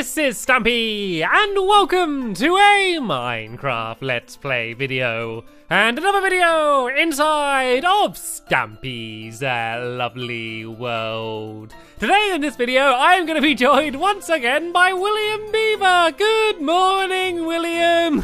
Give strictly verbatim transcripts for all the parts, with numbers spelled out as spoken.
this is Stampy, and welcome to a Minecraft Let's Play video, and another video inside of Stampy's uh, lovely world. Today in this video, I am going to be joined once again by William Beaver. Good morning, William.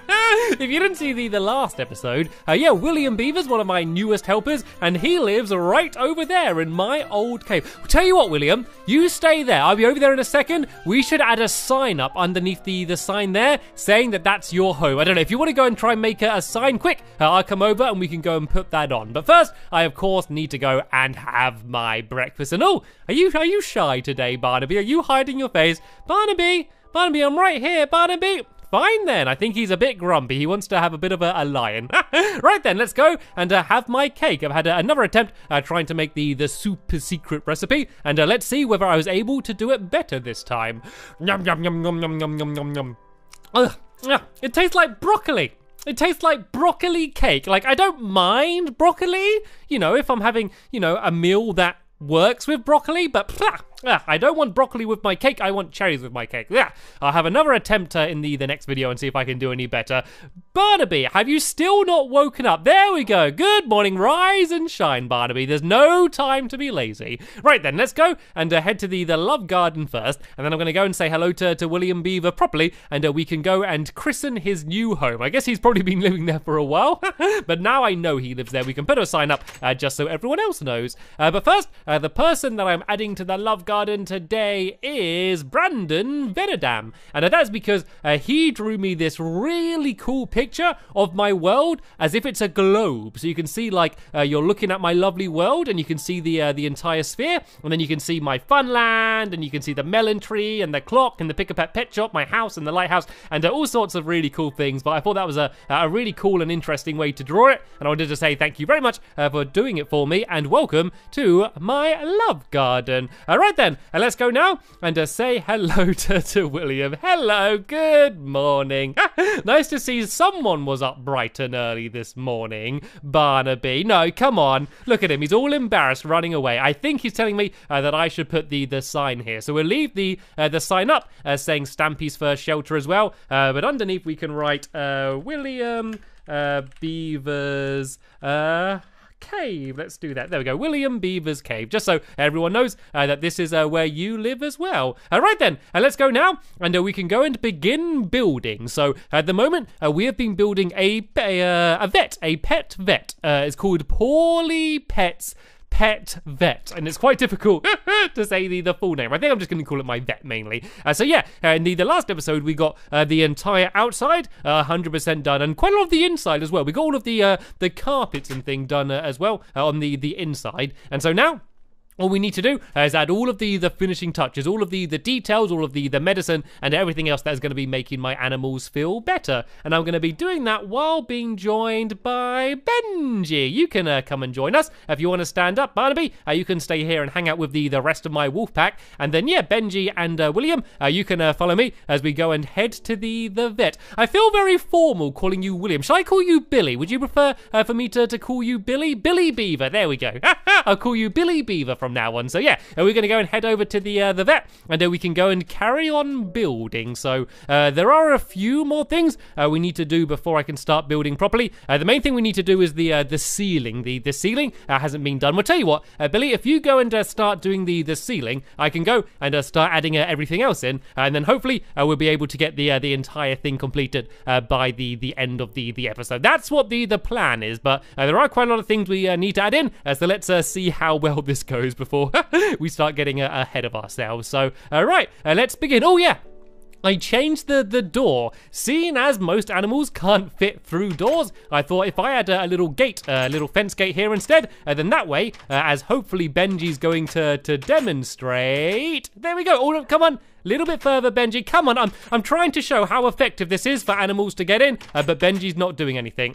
If you didn't see the, the last episode, uh, yeah, William Beaver's one of my newest helpers, and he lives right over there in my old cave. I'll tell you what, William, you stay there. I'll be over there in a second. We should add a sign up underneath the, the sign there saying that that's your home. I don't know, if you want to go and try and make a, a sign quick, uh, I'll come over and we can go and put that on. But first, I of course need to go and have my breakfast. And oh, are you, are you shy today, Barnaby? Are you hiding your face? Barnaby, Barnaby, I'm right here, Barnaby. Fine then, I think he's a bit grumpy. He wants to have a bit of a, a lion. Right then, let's go and uh, have my cake. I've had uh, another attempt uh, trying to make the, the super secret recipe, and uh, let's see whether I was able to do it better this time. Yum, yum, yum, yum, yum, yum, yum, yum, yum. Ugh, ugh, it tastes like broccoli. It tastes like broccoli cake. Like, I don't mind broccoli, you know, if I'm having, you know, a meal that works with broccoli, but plah, ah, I don't want broccoli with my cake. I want cherries with my cake. Yeah, I'll have another attempt uh, in the, the next video and see if I can do any better. Barnaby, have you still not woken up? There we go. Good morning. Rise and shine, Barnaby. There's no time to be lazy. Right then, let's go and uh, head to the, the love garden first, and then I'm going to go and say hello to, to William Beaver properly, and uh, we can go and christen his new home. I guess he's probably been living there for a while, but now I know he lives there. We can put a sign up uh, just so everyone else knows. Uh, but first, uh, the person that I'm adding to the love garden today is Brandon Venedam, and that's because uh, he drew me this really cool picture of my world as if it's a globe. So you can see, like, uh, you're looking at my lovely world, and you can see the uh, the entire sphere, and then you can see my fun land, and you can see the melon tree and the clock and the Pick a Pet pet shop, my house and the lighthouse, and uh, all sorts of really cool things. But I thought that was a, a really cool and interesting way to draw it, and I wanted to say thank you very much uh, for doing it for me, and welcome to my love garden. All right then, and let's go now and uh, say hello to, to William. Hello, good morning. Nice to see someone was up bright and early this morning. Barnaby, no, come on. Look at him, he's all embarrassed running away. I think he's telling me uh, that I should put the, the sign here. So we'll leave the uh, the sign up uh, saying Stampy's First Shelter as well. Uh, but underneath we can write uh, William uh, Beaver's... Uh, Cave. Let's do that. There we go. William Beaver's Cave. Just so everyone knows uh, that this is uh, where you live as well. All right then. Uh, let's go now, and uh, we can go and begin building. So at the moment, uh, we have been building a a, uh, a vet, a pet vet. Uh, it's called Poorly Pets Pet Vet, and it's quite difficult to say the, the full name. I think I'm just going to call it my vet mainly. Uh, so yeah, uh, in the, the last episode we got uh, the entire outside uh, one hundred percent done, and quite a lot of the inside as well. We got all of the uh, the carpets and thing done uh, as well uh, on the the inside, and so now all we need to do is add all of the, the finishing touches, all of the, the details, all of the, the medicine, and everything else that is going to be making my animals feel better. And I'm going to be doing that while being joined by Benji. You can uh, come and join us. If you want to stand up, Barnaby, uh, you can stay here and hang out with the, the rest of my wolf pack. And then, yeah, Benji and uh, William, uh, you can uh, follow me as we go and head to the, the vet. I feel very formal calling you William. Shall I call you Billy? Would you prefer uh, for me to, to call you Billy? Billy Beaver. There we go. I'll call you Billy Beaver from now on. So yeah, uh, we're going to go and head over to the uh, the vet, and uh, we can go and carry on building. So uh, there are a few more things uh, we need to do before I can start building properly. Uh, the main thing we need to do is the uh, the ceiling. The the ceiling uh, hasn't been done. We'll tell you what, uh, Billy, if you go and uh, start doing the the ceiling, I can go and uh, start adding uh, everything else in, and then hopefully uh, we'll be able to get the uh, the entire thing completed uh, by the the end of the the episode. That's what the the plan is. But uh, there are quite a lot of things we uh, need to add in. Uh, so let's uh, see how well this goes before we start getting uh, ahead of ourselves. So, all right, uh, let's begin. Oh, yeah. I changed the, the door. Seeing as most animals can't fit through doors, I thought if I had a, a little gate, a little fence gate here instead, uh, then that way, uh, as hopefully Benji's going to, to demonstrate. There we go. Oh, come on. A little bit further, Benji. Come on. I'm, I'm trying to show how effective this is for animals to get in, uh, but Benji's not doing anything.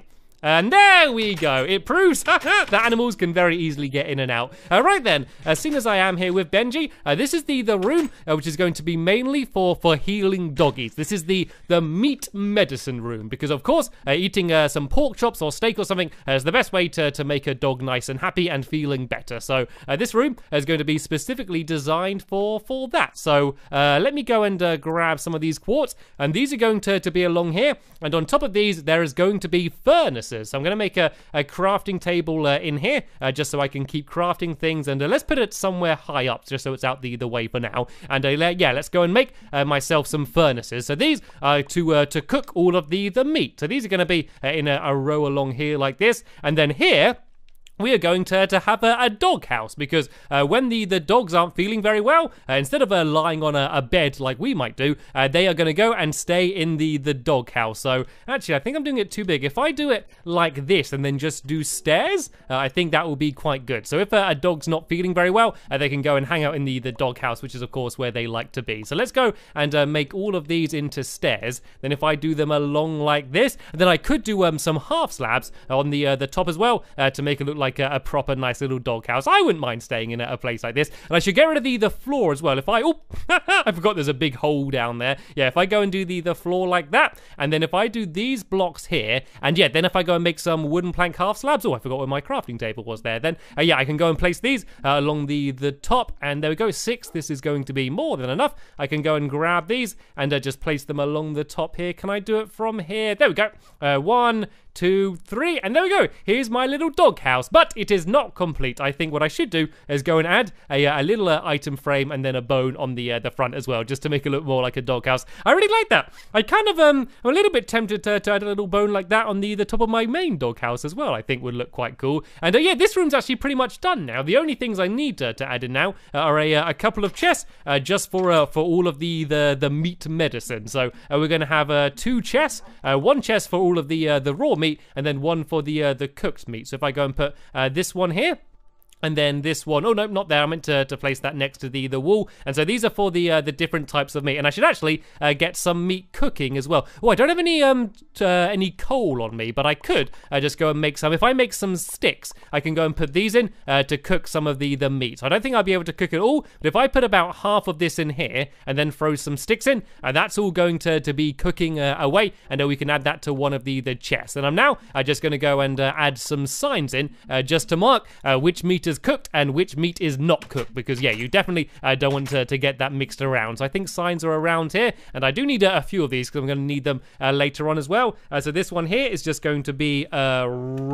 And there we go. It proves that animals can very easily get in and out. Uh, right then, as soon as I am here with Benji, uh, this is the, the room uh, which is going to be mainly for, for healing doggies. This is the, the meat medicine room because, of course, uh, eating uh, some pork chops or steak or something uh, is the best way to, to make a dog nice and happy and feeling better. So uh, this room is going to be specifically designed for, for that. So uh, let me go and uh, grab some of these quartz, and these are going to, to be along here. And on top of these, there is going to be furnaces. So I'm going to make a, a crafting table uh, in here, uh, just so I can keep crafting things. And uh, let's put it somewhere high up, just so it's out the, the way for now. And uh, yeah, let's go and make uh, myself some furnaces. So these are to uh, to cook all of the, the meat. So these are going to be uh, in a, a row along here like this. And then here, we are going to, to have a, a dog house because uh, when the, the dogs aren't feeling very well, uh, instead of uh, lying on a, a bed like we might do, uh, they are going to go and stay in the, the dog house. So actually, I think I'm doing it too big. If I do it like this and then just do stairs, uh, I think that will be quite good. So if uh, a dog's not feeling very well, uh, they can go and hang out in the, the dog house, which is, of course, where they like to be. So let's go and uh, make all of these into stairs. Then if I do them along like this, then I could do um, some half slabs on the, uh, the top as well uh, to make it look like a, a proper nice little doghouse. I wouldn't mind staying in a, a place like this. And I should get rid of the, the floor as well. If I, oh, I forgot there's a big hole down there. Yeah, if I go and do the, the floor like that, and then if I do these blocks here, and yeah, then if I go and make some wooden plank half slabs, oh, I forgot where my crafting table was there then. Uh, yeah, I can go and place these uh, along the, the top, and there we go, six. This is going to be more than enough. I can go and grab these and uh, just place them along the top here. Can I do it from here? There we go. Uh, one, two, three, and there we go. Here's my little dog house, but it is not complete. I think what I should do is go and add a, a little uh, item frame and then a bone on the uh, the front as well, just to make it look more like a dog house. I really like that. I kind of um, I'm a little bit tempted to, to add a little bone like that on the the top of my main dog house as well. I think would look quite cool. And uh, yeah, this room's actually pretty much done now. The only things I need to, to add in now are a, a couple of chests uh, just for uh, for all of the the the meat medicine. So uh, we're going to have uh, two chests, uh, one chest for all of the uh, the raw meat, and then one for the uh, the cooked meat. So if I go and put uh, this one here, and then this one, oh no, not there. I meant to, to place that next to the, the wall. And so these are for the uh, the different types of meat. And I should actually uh, get some meat cooking as well. Oh, I don't have any um t- uh, any coal on me, but I could uh, just go and make some. If I make some sticks, I can go and put these in uh, to cook some of the, the meat. So I don't think I'll be able to cook it all, but if I put about half of this in here and then throw some sticks in, uh, that's all going to, to be cooking uh, away, and then we can add that to one of the, the chests. And I'm now uh, just going to go and uh, add some signs in uh, just to mark uh, which meat is cooked and which meat is not cooked, because yeah, you definitely uh, don't want to, to get that mixed around. So I think signs are around here, and I do need a, a few of these because I'm going to need them uh, later on as well. Uh, so this one here is just going to be uh,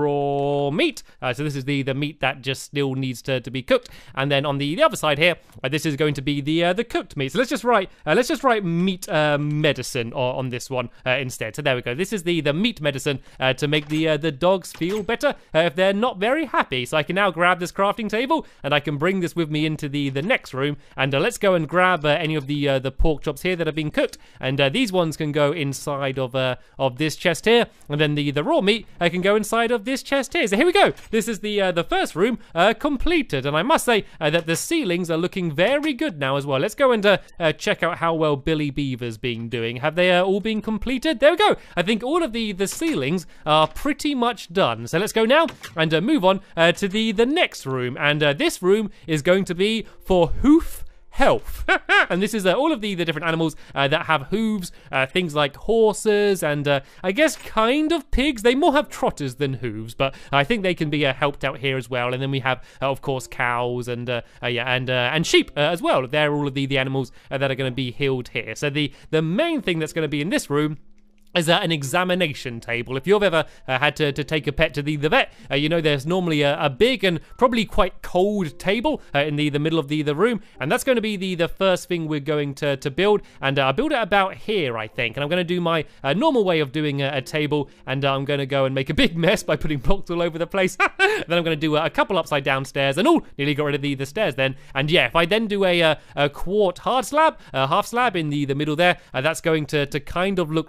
raw meat. Uh, so this is the the meat that just still needs to, to be cooked, and then on the, the other side here, uh, this is going to be the uh, the cooked meat. So let's just write uh, let's just write meat uh, medicine on, on this one uh, instead. So there we go. This is the the meat medicine uh, to make the uh, the dogs feel better uh, if they're not very happy. So I can now grab this crafting table, and I can bring this with me into the the next room, and uh, let's go and grab uh, any of the uh, the pork chops here that have been cooked, and uh, these ones can go inside of uh, of this chest here, and then the the raw meat uh, can go inside of this chest here. So here we go. This is the uh, the first room uh, completed, and I must say uh, that the ceilings are looking very good now as well. Let's go and uh, uh, check out how well Billy Beaver's been doing. Have they uh, all been completed? There we go. I think all of the the ceilings are pretty much done. So let's go now and uh, move on uh, to the the next room, and uh, this room is going to be for hoof health. And this is uh, all of the, the different animals uh, that have hooves, uh, things like horses and uh, I guess kind of pigs. They more have trotters than hooves, but I think they can be uh, helped out here as well. And then we have, uh, of course, cows and uh, uh, yeah, and uh, and sheep uh, as well. They're all of the, the animals uh, that are going to be healed here. So the, the main thing that's going to be in this room is uh, an examination table. If you've ever uh, had to, to take a pet to the, the vet, uh, you know there's normally a, a big and probably quite cold table uh, in the, the middle of the, the room, and that's going to be the, the first thing we're going to, to build, and uh, I'll build it about here, I think, and I'm going to do my uh, normal way of doing a, a table, and uh, I'm going to go and make a big mess by putting blocks all over the place. Then I'm going to do a, a couple upside down stairs, and oh, nearly got rid of the, the stairs then, and yeah, if I then do a, a, a quart hard slab, a half slab in the, the middle there, uh, that's going to, to kind of look like a,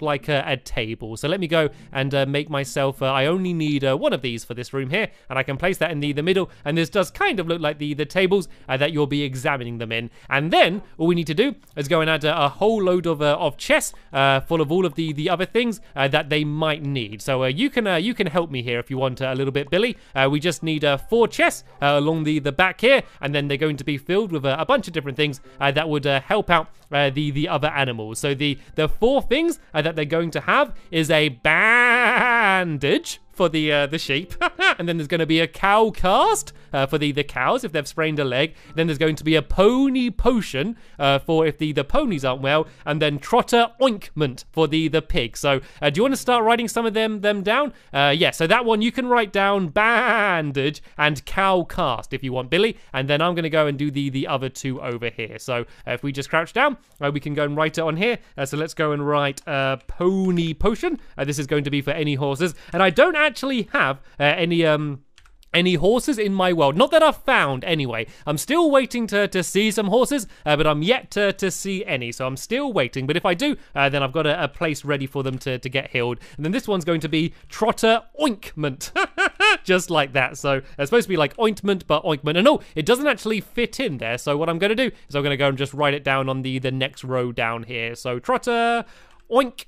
a table. So let me go and uh, make myself, uh, I only need uh, one of these for this room here, and I can place that in the, the middle, and this does kind of look like the, the tables uh, that you'll be examining them in. And then all we need to do is go and add a, a whole load of, uh, of chests uh, full of all of the, the other things uh, that they might need. So uh, you can uh, you can help me here if you want uh, a little bit, Billy. Uh, we just need uh, four chests uh, along the, the back here, and then they're going to be filled with uh, a bunch of different things uh, that would uh, help out uh, the, the other animals. So the, the four things uh, that they're going to have is a bandage for the uh, the sheep, and then there's going to be a cow cast uh, for the the cows if they've sprained a leg. Then there's going to be a pony potion uh, for if the the ponies aren't well, and then trotter ointment for the the pig. So uh, do you want to start writing some of them them down? Uh, yeah, so that one you can write down bandage and cow cast if you want, Billy, and then I'm going to go and do the the other two over here. So uh, if we just crouch down, uh, we can go and write it on here. Uh, so let's go and write uh, pony potion. Uh, this is going to be for any horses, and I don't actually actually have uh, any um any horses in my world. Not that I've found anyway. I'm still waiting to, to see some horses, uh, but I'm yet to, to see any. So I'm still waiting. But if I do, uh, then I've got a, a place ready for them to, to get healed. And then this one's going to be trotter ointment. Just like that. So it's supposed to be like ointment, but ointment. And no, it doesn't actually fit in there. So what I'm going to do is I'm going to go and just write it down on the, the next row down here. So trotter oink.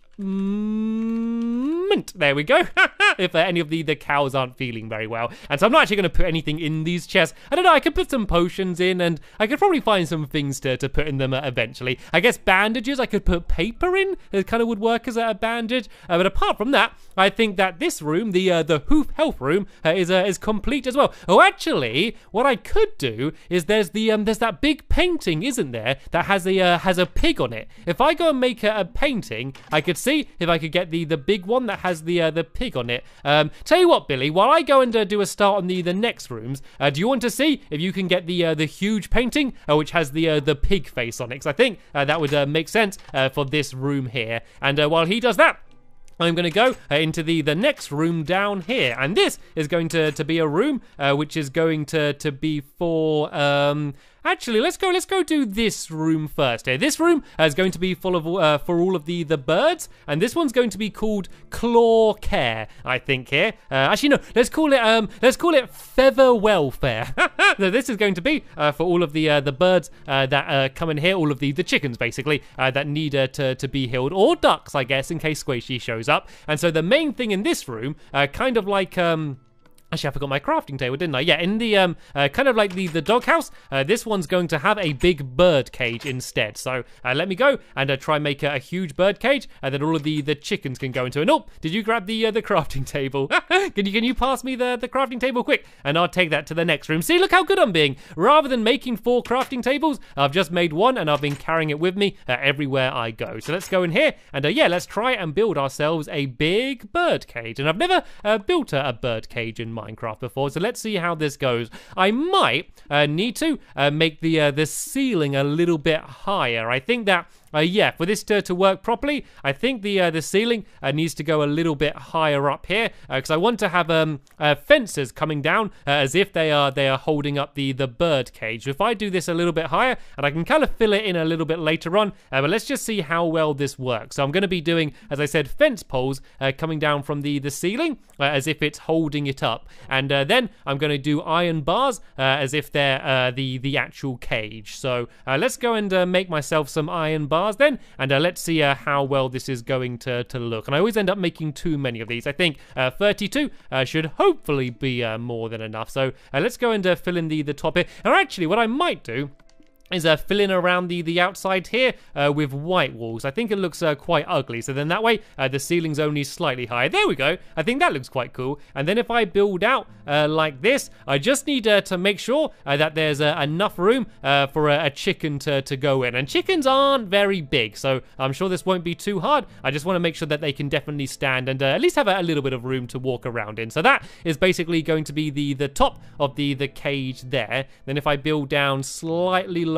Mint. There we go. If uh, any of the, the cows aren't feeling very well. And so I'm not actually going to put anything in these chests. I don't know, I could put some potions in, and I could probably find some things to, to put in them uh, eventually. I guess bandages, I could put paper in. It kind of would work as a bandage. Uh, but apart from that, I think that this room, the uh, the Hoof Health room, uh, is uh, is complete as well. Oh, actually, what I could do is there's the um there's that big painting, isn't there, that has a uh, has a pig on it. If I go and make a, a painting, I could see if I could get the the big one that has the uh, the pig on it. Um, tell you what, Billy, while I go and uh, do a start on the the next rooms, uh, do you want to see if you can get the uh, the huge painting uh, which has the uh, the pig face on it? Because I think uh, that would uh, make sense uh, for this room here. And uh, while he does that, I'm going to go uh, into the, the next room down here. And this is going to, to be a room uh, which is going to, to be for... Um, Actually, let's go. Let's go do this room first. Here, this room uh, is going to be full of uh, for all of the the birds, and this one's going to be called Claw Care, I think. Here, uh, actually, no. Let's call it um. Let's call it Feather Welfare. So this is going to be uh, for all of the uh, the birds uh, that uh, come in here, all of the the chickens basically uh, that need uh, to to be healed, or ducks, I guess, in case Squishy shows up. And so the main thing in this room, uh, kind of like um. Actually, I forgot my crafting table, didn't I? Yeah, in the, um, uh, kind of like the, the doghouse, uh, this one's going to have a big bird cage instead. So, uh, let me go and uh, try and make a, a huge bird cage uh, that all of the, the chickens can go into. And oh, did you grab the uh, the crafting table? can you can you pass me the, the crafting table quick? And I'll take that to the next room. See, look how good I'm being. Rather than making four crafting tables, I've just made one, and I've been carrying it with me uh, everywhere I go. So let's go in here, and uh, yeah, let's try and build ourselves a big bird cage. And I've never uh, built a, a bird cage in my Minecraft before, so let's see how this goes. I might uh, need to uh, make the uh, the ceiling a little bit higher. I think that Uh, yeah, for this to, to work properly, I think the uh, the ceiling uh, needs to go a little bit higher up here, because uh, I want to have um, uh, fences coming down uh, as if they are they are holding up the the bird cage. If I do this a little bit higher, and I can kind of fill it in a little bit later on, uh, but let's just see how well this works. So I'm going to be doing, as I said, fence poles uh, coming down from the the ceiling uh, as if it's holding it up, and uh, then I'm going to do iron bars uh, as if they're uh, the the actual cage. So uh, let's go and uh, make myself some iron bars. Then and uh, let's see uh, how well this is going to, to look. And I always end up making too many of these. I think uh, thirty-two uh, should hopefully be uh, more than enough. So uh, let's go and uh, fill in the, the top here. And actually what I might do is uh, fill in around the, the outside here uh, with white walls. I think it looks uh, quite ugly. So then that way, uh, the ceiling's only slightly higher. There we go. I think that looks quite cool. And then if I build out uh, like this, I just need uh, to make sure uh, that there's uh, enough room uh, for a, a chicken to, to go in. And chickens aren't very big, so I'm sure this won't be too hard. I just want to make sure that they can definitely stand and uh, at least have a, a little bit of room to walk around in. So that is basically going to be the, the top of the, the cage there. Then if I build down slightly lower,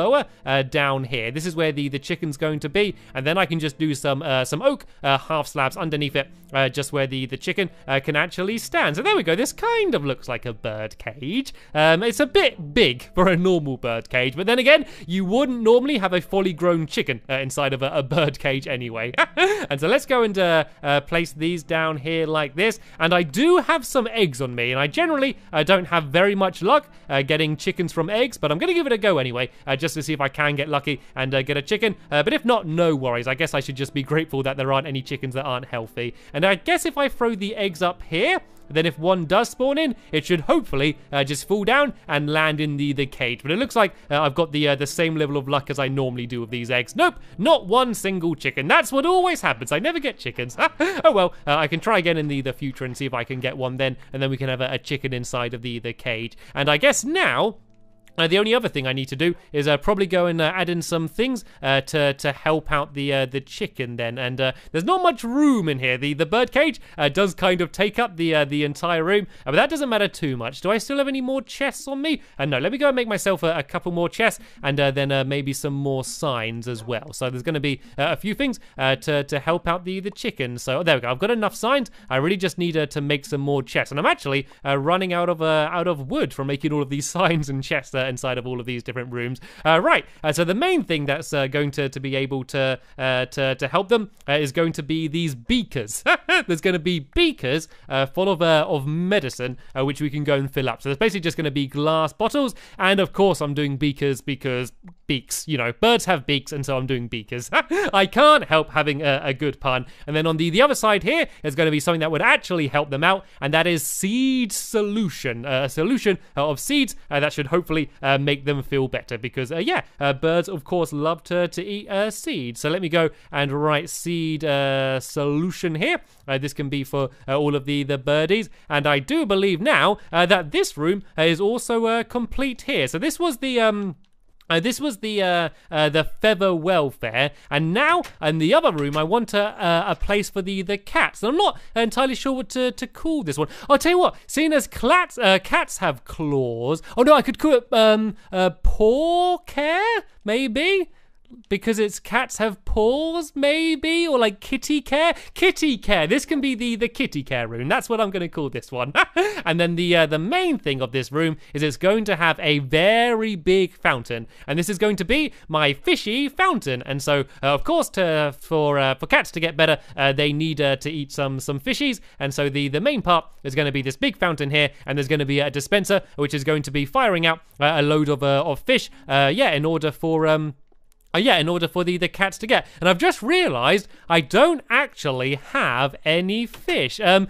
lower uh, down here. This is where the, the chicken's going to be, and then I can just do some uh, some oak uh, half slabs underneath it, uh, just where the, the chicken uh, can actually stand. So there we go. This kind of looks like a bird cage. Um, it's a bit big for a normal bird cage, but then again, you wouldn't normally have a fully grown chicken uh, inside of a, a bird cage anyway. And so let's go and uh, uh, place these down here like this. And I do have some eggs on me, and I generally uh, don't have very much luck uh, getting chickens from eggs, but I'm going to give it a go anyway, uh, just to see if I can get lucky and uh, get a chicken. Uh, but if not, no worries. I guess I should just be grateful that there aren't any chickens that aren't healthy. And I guess if I throw the eggs up here, then if one does spawn in, it should hopefully uh, just fall down and land in the, the cage. But it looks like uh, I've got the uh, the same level of luck as I normally do with these eggs. Nope, not one single chicken. That's what always happens. I never get chickens. Oh well, uh, I can try again in the, the future and see if I can get one then, and then we can have a, a chicken inside of the, the cage. And I guess now, Uh, the only other thing I need to do is uh, probably go and uh, add in some things uh, to to help out the uh, the chicken then. And uh, there's not much room in here. The the bird cage uh, does kind of take up the uh, the entire room, uh, but that doesn't matter too much. Do I still have any more chests on me? Uh, no, let me go and make myself a, a couple more chests, and uh, then uh, maybe some more signs as well. So there's going to be uh, a few things uh, to to help out the the chicken. So oh, there we go. I've got enough signs. I really just need uh, to make some more chests, and I'm actually uh, running out of uh, out of wood from making all of these signs and chests Uh, inside of all of these different rooms. Uh, right, uh, so the main thing that's uh, going to, to be able to, uh, to to help them uh, is going to be these beakers. There's going to be beakers uh, full of, uh, of medicine, uh, which we can go and fill up. So there's basically just going to be glass bottles, and of course I'm doing beakers because beaks, you know, birds have beaks, and so I'm doing beakers. I can't help having a, a good pun. And then on the, the other side here is going to be something that would actually help them out, and that is seed solution. Uh, a solution uh, of seeds uh, that should hopefully uh, make them feel better, because uh, yeah, uh, birds of course love to, to eat uh, seeds. So let me go and write seed uh, solution here. Uh, this can be for uh, all of the, the birdies, and I do believe now uh, that this room uh, is also uh, complete here. So this was the um Uh, this was the uh, uh, the feather welfare, and now in the other room I want a, uh, a place for the the cats. And I'm not entirely sure what to, to call this one. I'll tell you what, seeing as cats, uh, cats have claws. Oh no, I could call it um, uh, paw care, maybe? Because it's cats have paws, maybe? Or like kitty care? Kitty care. This can be the, the kitty care room. That's what I'm going to call this one. And then the uh, the main thing of this room is it's going to have a very big fountain. And this is going to be my fishy fountain. And so, uh, of course, to, for uh, for cats to get better, uh, they need uh, to eat some some fishies. And so the, the main part is going to be this big fountain here. And there's going to be a dispenser, which is going to be firing out uh, a load of, uh, of fish. Uh, yeah, in order for... Um, Uh, yeah, in order for the, the cats to get. And I've just realised I don't actually have any fish. Um,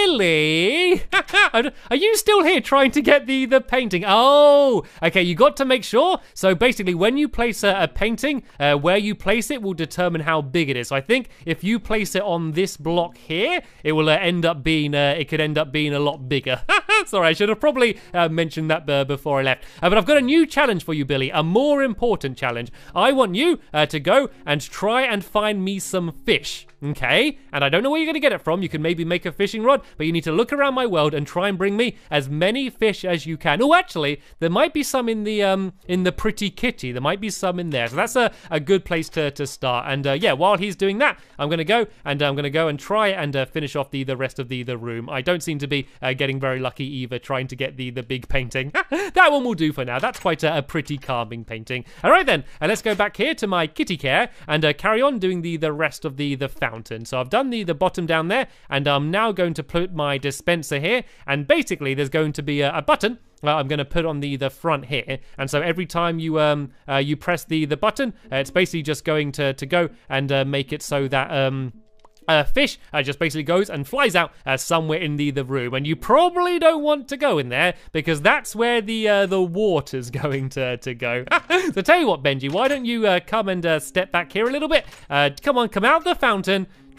Billy! Are you still here trying to get the, the painting? Oh, okay, you got to make sure. So basically, when you place a, a painting, uh, where you place it will determine how big it is. So I think if you place it on this block here, it will uh, end up being, uh, it could end up being a lot bigger. Sorry, I should have probably uh, mentioned that uh, before I left. Uh, but I've got a new challenge for you, Billy, a more important challenge. I want you uh, to go and try and find me some fish, okay? And I don't know where you're going to get it from. You can maybe make a fishing rod, but you need to look around my world and try and bring me as many fish as you can. Oh, actually, there might be some in the um in the Pretty Kitty. There might be some in there. So that's a, a good place to, to start. And uh, yeah, while he's doing that, I'm going to go and uh, I'm going to go and try and uh, finish off the, the rest of the, the room. I don't seem to be uh, getting very lucky either trying to get the, the big painting. That one will do for now. That's quite a, a pretty calming painting. All right then, and let's go back here to my kitty care and uh, carry on doing the, the rest of the, the fountain. So I've done the, the bottom down there, and I'm now going to put my dispenser here, and basically there's going to be a, a button Uh, I'm going to put on the the front here, and so every time you um uh, you press the the button, uh, it's basically just going to to go and uh, make it so that um. Uh, fish uh, just basically goes and flies out uh, somewhere in the, the room, and you probably don't want to go in there because that's where the uh, the water's going to, to go. So tell you what, Benji, why don't you uh, come and uh, step back here a little bit? Uh, come on, come out the fountain.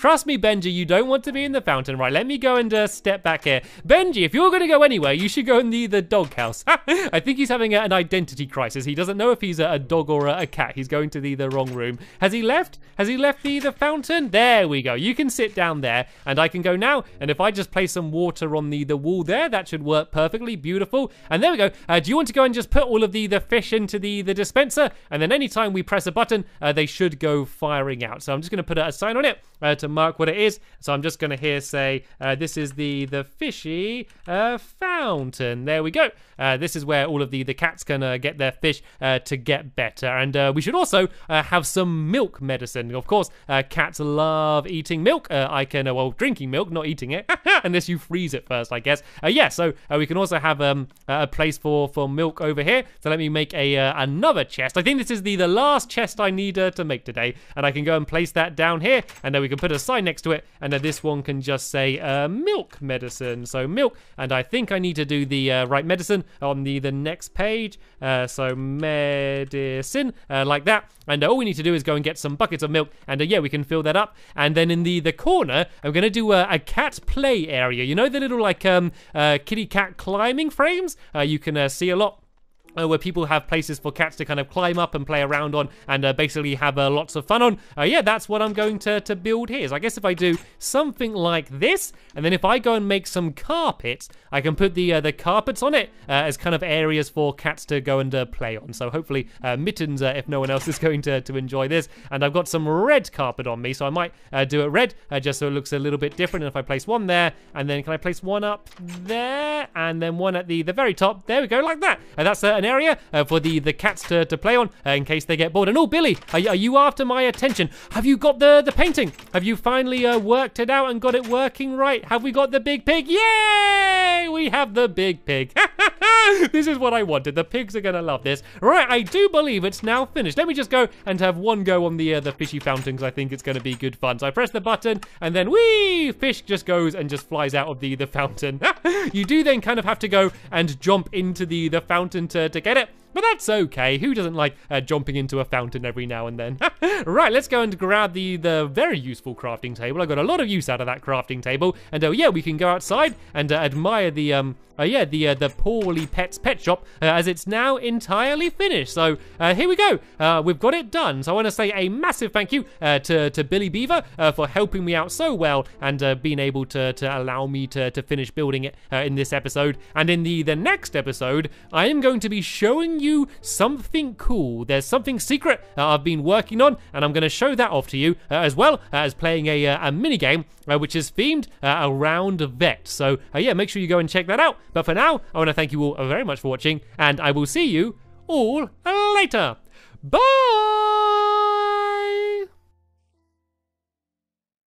Trust me, Benji, you don't want to be in the fountain. Right, let me go and uh, step back here. Benji, if you're going to go anywhere, you should go in the, the doghouse. I think he's having a, an identity crisis. He doesn't know if he's a, a dog or a, a cat. He's going to the, the wrong room. Has he left? Has he left the, the fountain? There we go. You can sit down there, and I can go now. And if I just place some water on the, the wall there, that should work perfectly. Beautiful. And there we go. Uh, do you want to go and just put all of the, the fish into the, the dispenser? And then anytime we press a button, uh, they should go firing out. So I'm just going to put a, a sign on it uh, to mark what it is. So I'm just going to here say, uh, this is the, the fishy uh, fountain. There we go. Uh, this is where all of the, the cats can uh, get their fish uh, to get better. And uh, we should also uh, have some milk medicine. Of course, uh, cats love eating milk. Uh, I can, uh, well, drinking milk, not eating it. Unless you freeze it first, I guess. Uh, yeah, so uh, we can also have um, a place for, for milk over here. So let me make a uh, another chest. I think this is the, the last chest I need uh, to make today. And I can go and place that down here. And then we can put a sign next to it. And then this one can just say uh, milk medicine. So milk. And I think I need to do the uh, right medicine on the, the next page. Uh, so medicine, uh, like that. And uh, all we need to do is go and get some buckets of milk. And uh, yeah, we can fill that up. And then in the, the corner, I'm going to do a, a cat play area. You know the little like um uh, kitty cat climbing frames? Uh, you can uh, see a lot. Uh, where people have places for cats to kind of climb up and play around on and uh, basically have uh, lots of fun on. Uh, yeah, that's what I'm going to, to build here. So I guess if I do something like this, and then if I go and make some carpets, I can put the uh, the carpets on it uh, as kind of areas for cats to go and uh, play on. So hopefully uh, Mittens, uh, if no one else is going to, to enjoy this. And I've got some red carpet on me, so I might uh, do it red uh, just so it looks a little bit different. And if I place one there, and then can I place one up there, and then one at the, the very top. There we go, like that. And that's uh, an area uh, for the, the cats to, to play on uh, in case they get bored. And oh, Billy, are, are you after my attention? Have you got the, the painting? Have you finally uh, worked it out and got it working right? Have we got the big pig? Yay! We have the big pig. This is what I wanted. The pigs are going to love this. Right, I do believe it's now finished. Let me just go and have one go on the, uh, the fishy fountain because I think it's going to be good fun. So I press the button and then whee! Fish just goes and just flies out of the, the fountain. You do then kind of have to go and jump into the, the fountain to, to get it. But that's okay. Who doesn't like uh, jumping into a fountain every now and then? Right, let's go and grab the, the very useful crafting table. I got a lot of use out of that crafting table. And uh, yeah, we can go outside and uh, admire the um uh, yeah the uh, the Poorly Pets pet shop uh, as it's now entirely finished. So uh, here we go. Uh, we've got it done. So I want to say a massive thank you uh, to to Billy Beaver uh, for helping me out so well and uh, being able to to allow me to to finish building it uh, in this episode. And in the the next episode, I am going to be showing you something cool. There's something secret uh, I've been working on, and I'm going to show that off to you uh, as well as playing a, uh, a mini game uh, which is themed uh, around vet. So uh, yeah, make sure you go and check that out. But for now, I want to thank you all very much for watching, and I will see you all later. Bye.